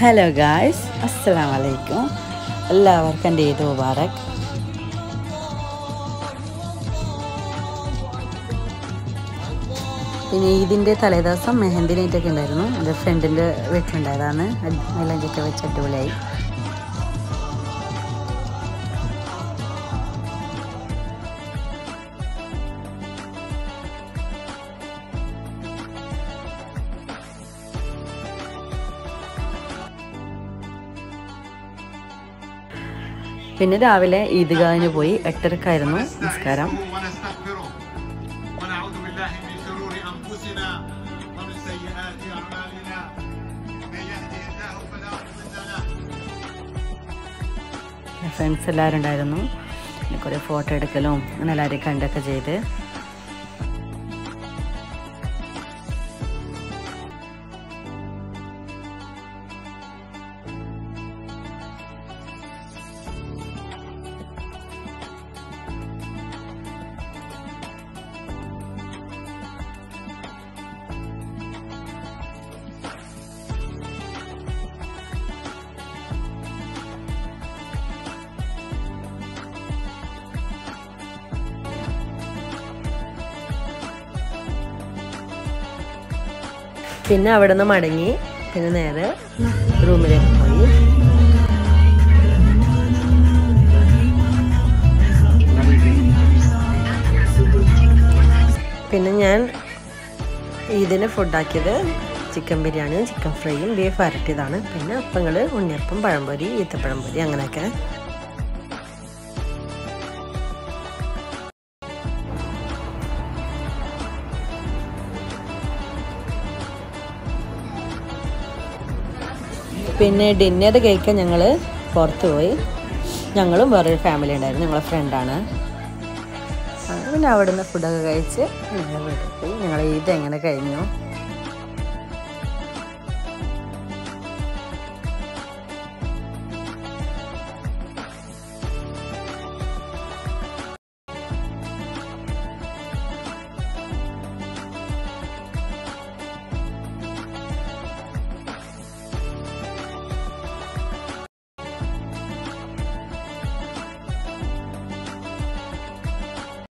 Hello guys, Assalamu alaikum. എല്ലാവർക്കും ഈദ് മുബാറക്. പിന്നെ ഈദിൻ്റെ തലേദിവസം മെഹന്തി നൈറ്റൊക്കെ ഉണ്ടായിരുന്നു. എൻ്റെ ഫ്രണ്ടിൻ്റെ വീട്ടിലുണ്ടായതാണ്. മെഹന്തിയൊക്കെ വെച്ച് അടിപൊളിയായി. പിന്നെ രാവിലെ ഈദ്ഗാഹിന് പോയി 8:30 നമസ്കാരം. ഫ്രണ്ട്സ് എല്ലാവരും ഉണ്ടായിരുന്നു. കുറേ ഫോട്ടോ എടുക്കലും അങ്ങനെ എല്ലാവരെയും കണ്ടൊക്കെ ചെയ്ത് പിന്നെ അവിടെ നിന്ന് മടങ്ങി പിന്നെ നേരെ റൂമിലേക്ക് പോയി. പിന്നെ ഞാൻ ഇതിന് ഫുഡാക്കിയത് ചിക്കൻ ബിരിയാണിയും ചിക്കൻ ഫ്രൈയും ബീഫ് വരട്ടിയതാണ്. പിന്നെ അപ്പങ്ങൾ, ഉണ്ണിയപ്പം, പഴംപൊരി, ഈത്തപ്പഴംപൊരി അങ്ങനെയൊക്കെ. പിന്നെ ഡിന്നർ കഴിക്കാൻ ഞങ്ങൾ പുറത്ത് പോയി. ഞങ്ങളും വേറൊരു ഫാമിലി ഉണ്ടായിരുന്നു, ഞങ്ങളെ ഫ്രണ്ടാണ്. പിന്നെ അവിടെ നിന്ന് ഫുഡൊക്കെ കഴിച്ച് ഞങ്ങൾ വീട്ടിൽ പോയി. ഞങ്ങൾ ഈദ് എങ്ങനെ കഴിഞ്ഞു